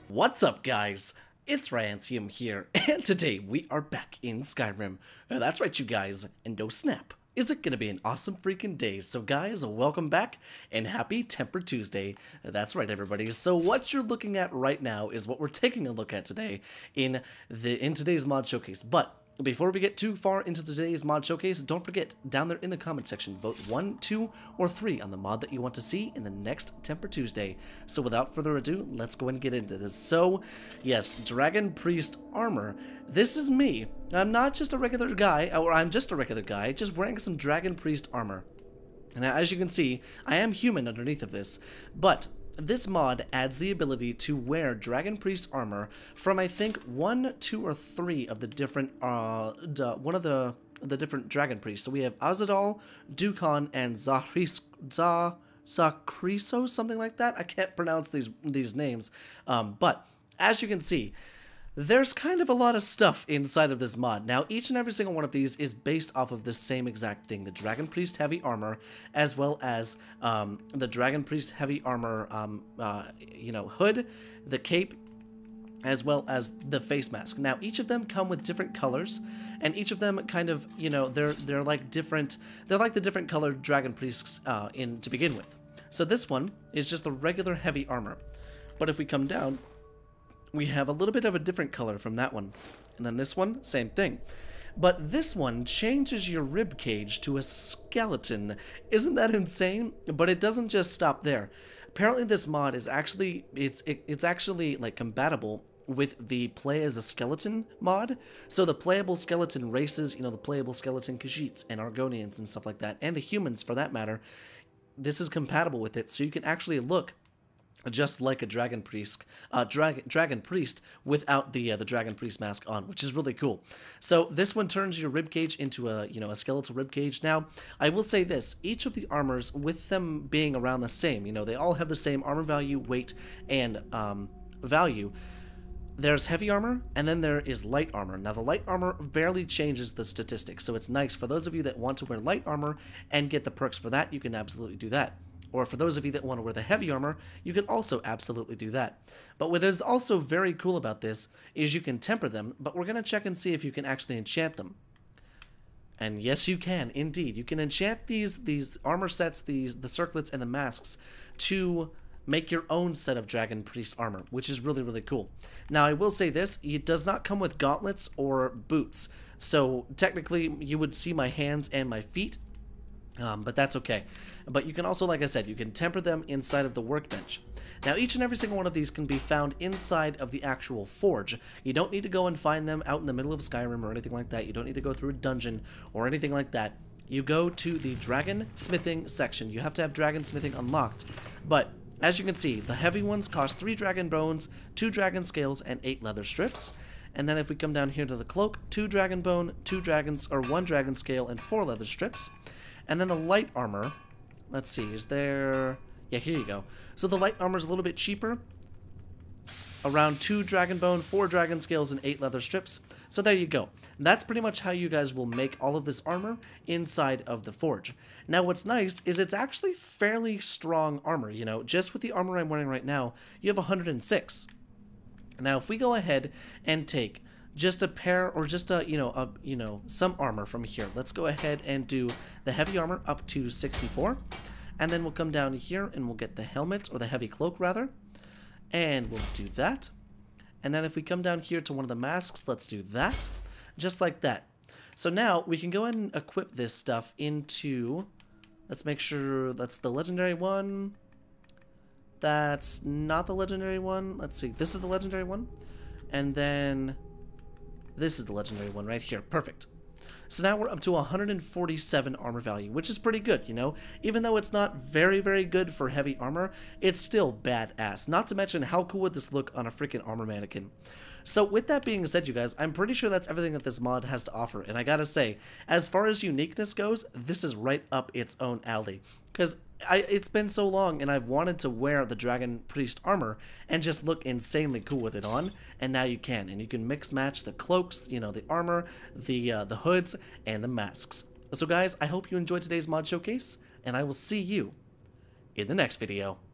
What's up, guys? It's Ryantium here, and today we are back in Skyrim. That's right, you guys, and oh snap, is it gonna be an awesome freaking day? So guys, welcome back, and happy Temper Tuesday. That's right, everybody. So what you're looking at right now is what we're taking a look at today in today's mod showcase. But before we get too far into today's mod showcase, don't forget, down there in the comment section, vote 1, 2, or 3 on the mod that you want to see in the next Temper Tuesday. So without further ado, let's go and get into this. So, yes, Dragon Priest armor. This is me. I'm not just a regular guy, or I'm just a regular guy, just wearing some Dragon Priest armor. Now, as you can see, I am human underneath of this, but this mod adds the ability to wear Dragon Priest armor from, I think, 1, 2, or 3 of the different, one of the different Dragon Priests. So we have Azadal, Dukon, and Zakrisos, something like that. I can't pronounce these names, but as you can see, there's kind of a lot of stuff inside of this mod. Now, each and every single one of these is based off of the same exact thing. The Dragon Priest Heavy Armor, as well as the Dragon Priest Heavy Armor, hood, the cape, as well as the face mask. Now, each of them come with different colors, and each of them kind of, they're like different, they're like the different colored Dragon Priests to begin with. So this one is just the regular heavy armor. But if we come down, we have a little bit of a different color from that one. And then this one, same thing. But this one changes your rib cage to a skeleton. Isn't that insane? But it doesn't just stop there. Apparently this mod is actually, it's actually like compatible with the play as a skeleton mod. So the playable skeleton races, the playable skeleton Khajiits and Argonians and stuff like that, and the humans for that matter, this is compatible with it. So you can actually look just like a Dragon Priest, Dragon Priest without the Dragon Priest mask on, which is really cool. So this one turns your ribcage into a skeletal ribcage. Now, I will say this: each of the armors, with them being around the same, they all have the same armor value, weight, and value. There's heavy armor, and then there is light armor. Now, the light armor barely changes the statistics, so it's nice for those of you that want to wear light armor and get the perks for that. You can absolutely do that. Or for those of you that want to wear the heavy armor, you can also absolutely do that. But what is also very cool about this is you can temper them, but we're going to check and see if you can actually enchant them. And yes, you can, indeed. You can enchant these armor sets, the circlets, and the masks to make your own set of Dragon Priest armor, which is really, really cool. Now, I will say this: it does not come with gauntlets or boots. So technically, you would see my hands and my feet, but that's okay. But you can also, like I said, you can temper them inside of the workbench. Now, each and every single one of these can be found inside of the actual forge. You don't need to go and find them out in the middle of Skyrim or anything like that. You don't need to go through a dungeon or anything like that. You go to the dragon smithing section. You have to have dragon smithing unlocked. But as you can see, the heavy ones cost 3 dragon bones, 2 dragon scales, and 8 leather strips. And then if we come down here to the cloak, 2 dragon bone, 1 dragon scale, and 4 leather strips. And then the light armor, let's see, is there... Yeah, here you go. So the light armor is a little bit cheaper. Around 2 dragon bone, 4 dragon scales, and 8 leather strips. So there you go. And that's pretty much how you guys will make all of this armor inside of the forge. Now what's nice is it's actually fairly strong armor, Just with the armor I'm wearing right now, you have 106. Now if we go ahead and take just a pair, or just some armor from here. Let's go ahead and do the heavy armor up to 64, and then we'll come down here and we'll get the helmet, or the heavy cloak rather, and we'll do that. And then if we come down here to one of the masks, let's do that, just like that. So now we can go ahead and equip this stuff into, let's make sure that's the legendary one. That's not the legendary one. Let's see, this is the legendary one, and then this is the legendary one right here. Perfect. So now we're up to 147 armor value, which is pretty good, Even though it's not very, very good for heavy armor, it's still badass. Not to mention, how cool would this look on a freaking armor mannequin? So with that being said, you guys, I'm pretty sure that's everything that this mod has to offer. And I gotta say, as far as uniqueness goes, this is right up its own alley. Because it's been so long and I've wanted to wear the Dragon Priest armor and just look insanely cool with it on, and now you can. And you can mix match the cloaks, the armor, the hoods, and the masks. So guys, I hope you enjoyed today's mod showcase, and I will see you in the next video.